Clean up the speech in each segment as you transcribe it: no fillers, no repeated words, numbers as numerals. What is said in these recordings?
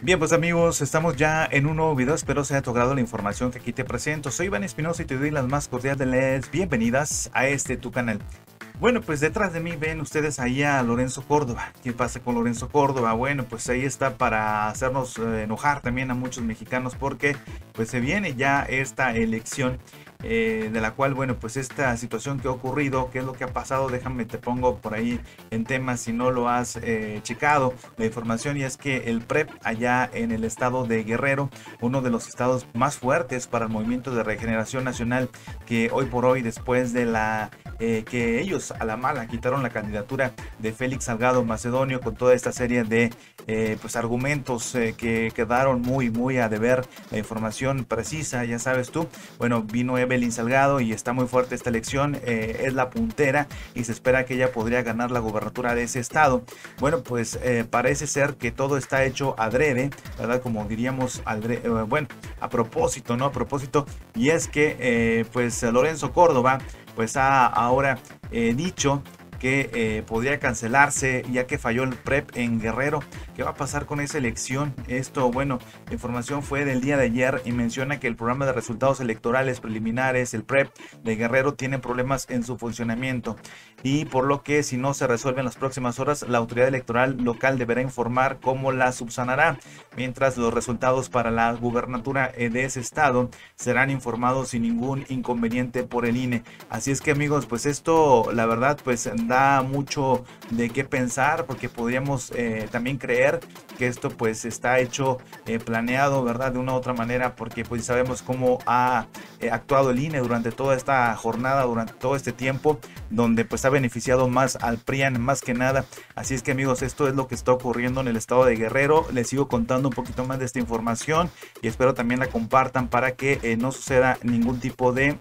Bien, pues amigos, estamos ya en un nuevo video, espero sea de tu agrado la información que aquí te presento. Soy Iván Espinosa y te doy las más cordiales bienvenidas a tu canal. Bueno, pues detrás de mí ven ustedes ahí a Lorenzo Córdoba. ¿Qué pasa con Lorenzo Córdoba? Bueno, pues ahí está para hacernos enojar también a muchos mexicanos porque pues se viene ya esta elección de la cual, bueno, pues esta situación que ha ocurrido, qué es lo que ha pasado, déjame te pongo por ahí en temas si no lo has checado la información, y es que el PREP allá en el estado de Guerrero, uno de los estados más fuertes para el movimiento de regeneración nacional, que hoy por hoy después de que ellos a la mala quitaron la candidatura de Félix Salgado Macedonio con toda esta serie de pues argumentos que quedaron muy a deber la información precisa, ya sabes tú. Bueno, vino Evelyn Salgado y está muy fuerte esta elección, es la puntera y se espera que ella podría ganar la gobernatura de ese estado. Bueno, pues parece ser que todo está hecho adrede, ¿verdad? Como diríamos, bueno, a propósito, ¿no? A propósito, y es que pues Lorenzo Córdoba pues ha ahora dicho que podría cancelarse ya que falló el PREP en Guerrero. ¿Qué va a pasar con esa elección? Esto, bueno, la información fue del día de ayer y menciona que el programa de resultados electorales preliminares, el PREP de Guerrero, tiene problemas en su funcionamiento, y por lo que si no se resuelve en las próximas horas, la autoridad electoral local deberá informar cómo la subsanará, mientras los resultados para la gubernatura de ese estado serán informados sin ningún inconveniente por el INE. Así es que amigos, pues esto la verdad pues da mucho de qué pensar, porque podríamos también creer que esto pues está hecho planeado, ¿verdad? De una u otra manera, porque pues sabemos cómo ha actuado el INE durante toda esta jornada, durante todo este tiempo, donde pues ha beneficiado más al PRIAN más que nada. Así es que amigos, esto es lo que está ocurriendo en el estado de Guerrero. Les sigo contando un poquito más de esta información y espero también la compartan para que no suceda ningún tipo de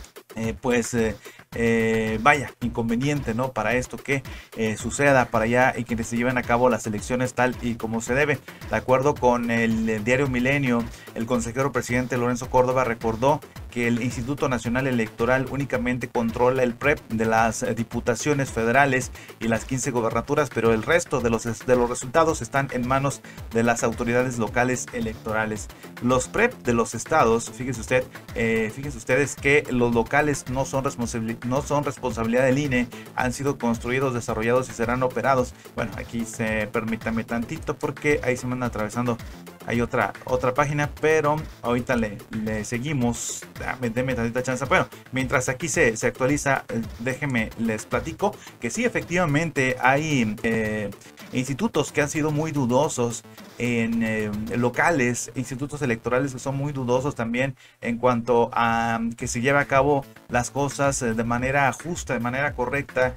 vaya inconveniente, ¿no? Para esto que suceda para allá y que se lleven a cabo las elecciones tal y como se debe. De acuerdo con el diario Milenio, el consejero presidente Lorenzo Córdoba recordó que el Instituto Nacional Electoral únicamente controla el PREP de las diputaciones federales y las 15 gobernaturas, pero el resto de los resultados están en manos de las autoridades locales electorales. Los PREP de los estados, fíjense ustedes que los locales no son responsabilidad del INE, han sido construidos, desarrollados y serán operados. Bueno, aquí permítame tantito porque ahí se me anda atravesando. Hay otra página, pero ahorita le seguimos. Deme tantita chance. Bueno, mientras aquí se actualiza, déjenme les platico que sí, efectivamente hay institutos que han sido muy dudosos en locales, institutos electorales que son muy dudosos también en cuanto a que se lleve a cabo las cosas de manera justa, de manera correcta.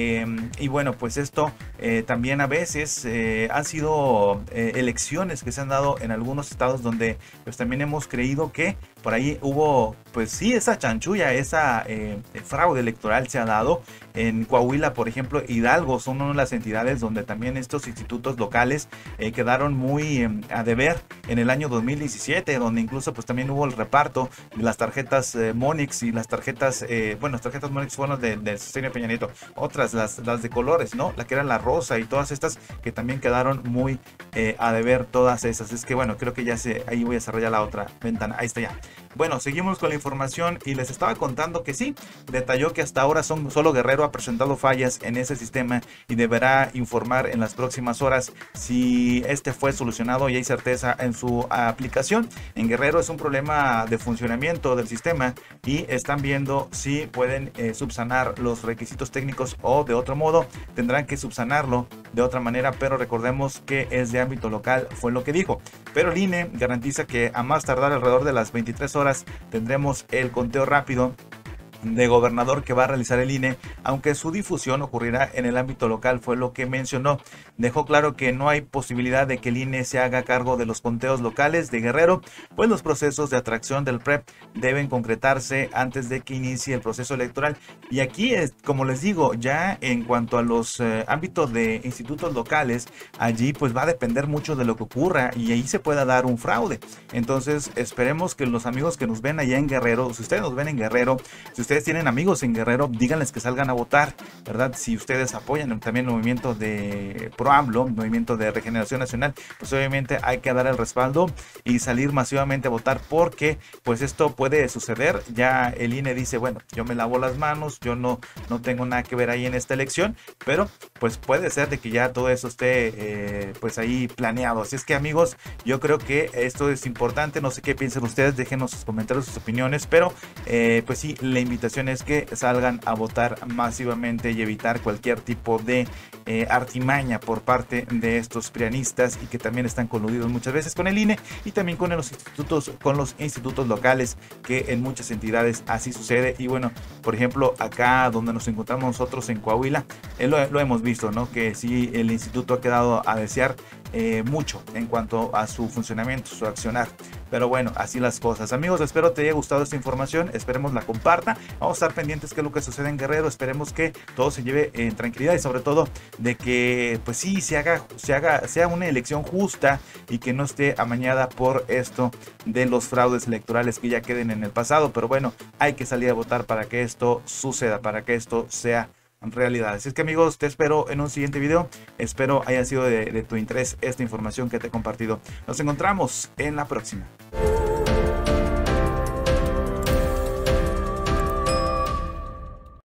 Y bueno, pues esto también a veces han sido elecciones que se han dado en algunos estados donde pues también hemos creído que por ahí hubo pues sí esa chanchulla, esa fraude electoral se ha dado. En Coahuila, por ejemplo, Hidalgo son una de las entidades donde también estos institutos locales quedaron muy a deber en el año 2017, donde incluso pues también hubo el reparto de las tarjetas Monix y las tarjetas, bueno, las tarjetas Monix fueron de Sexenio Peña Nieto, otras las de colores, ¿no? La que era la rosa y todas estas que también quedaron muy a deber, todas esas. Es que bueno, creo que ya ahí voy a cerrar ya la otra ventana, ahí está ya. Bueno, seguimos con la información y les estaba contando que sí, detalló que hasta ahora solo Guerrero ha presentado fallas en ese sistema y deberá informar en las próximas horas si este fue solucionado y hay certeza en su aplicación. En Guerrero es un problema de funcionamiento del sistema y están viendo si pueden subsanar los requisitos técnicos o de otro modo tendrán que subsanarlo de otra manera, pero recordemos que es de ámbito local, fue lo que dijo. Pero el INE garantiza que a más tardar alrededor de las 23 horas tendremos el conteo rápido de gobernador que va a realizar el INE, aunque su difusión ocurrirá en el ámbito local, fue lo que mencionó. Dejó claro que no hay posibilidad de que el INE se haga cargo de los conteos locales de Guerrero, pues los procesos de atracción del PREP deben concretarse antes de que inicie el proceso electoral. Y aquí, como les digo, ya en cuanto a los ámbitos de institutos locales, allí pues va a depender mucho de lo que ocurra y ahí se pueda dar un fraude. Entonces esperemos que los amigos que nos ven allá en Guerrero, si ustedes nos ven en Guerrero, si ustedes ustedes tienen amigos en Guerrero, díganles que salgan a votar, ¿verdad? Si ustedes apoyan también el movimiento de Pro AMLO, movimiento de Regeneración Nacional, pues obviamente hay que dar el respaldo y salir masivamente a votar, porque pues esto puede suceder. Ya el INE dice, bueno, yo me lavo las manos, yo no tengo nada que ver ahí en esta elección, pero pues puede ser de que ya todo eso esté pues ahí planeado. Así es que, amigos, yo creo que esto es importante. No sé qué piensan ustedes, déjenos sus comentarios, sus opiniones, pero pues sí, la invitación es que salgan a votar masivamente y evitar cualquier tipo de artimaña por parte de estos prianistas, y que también están coludidos muchas veces con el INE y también con los institutos locales, que en muchas entidades así sucede. Y bueno, por ejemplo, acá donde nos encontramos nosotros en Coahuila, lo hemos visto, ¿no? Que sí, el instituto ha quedado a desear mucho en cuanto a su funcionamiento, su accionar. Pero bueno, así las cosas. Amigos, espero te haya gustado esta información, esperemos la comparta. Vamos a estar pendientes de lo que sucede en Guerrero, esperemos que todo se lleve en tranquilidad, y sobre todo de que pues sí sea una elección justa y que no esté amañada por esto de los fraudes electorales que ya queden en el pasado. Pero bueno, hay que salir a votar para que esto suceda, para que esto sea realidad. Así es que, amigos, te espero en un siguiente video. Espero haya sido de tu interés esta información que te he compartido. Nos encontramos en la próxima.